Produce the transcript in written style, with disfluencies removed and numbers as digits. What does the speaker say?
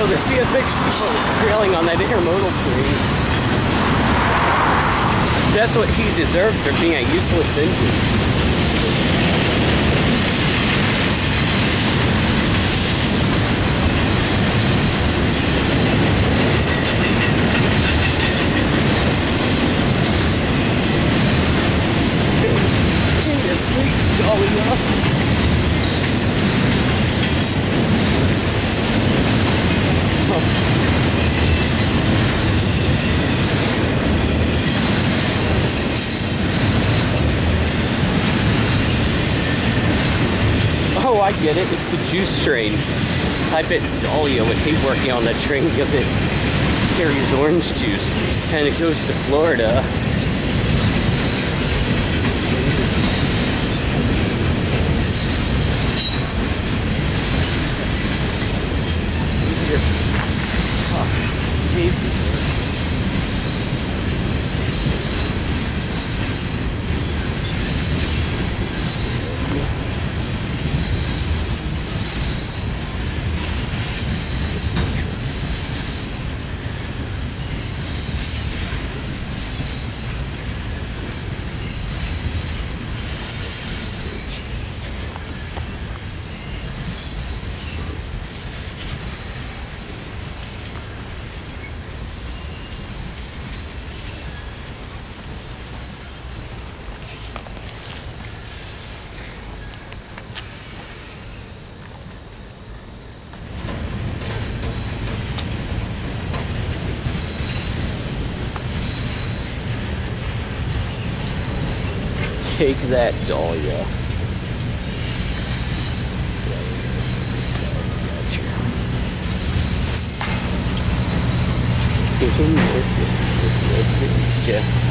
know, the CSX was trailing on that intermodal train. That's what he deserved for being a useless engine. Oh, I get it. It's the juice train. I bet Dahlia would hate working on that train because it carries orange juice and it goes to Florida. Take that, Dahlia. Yeah.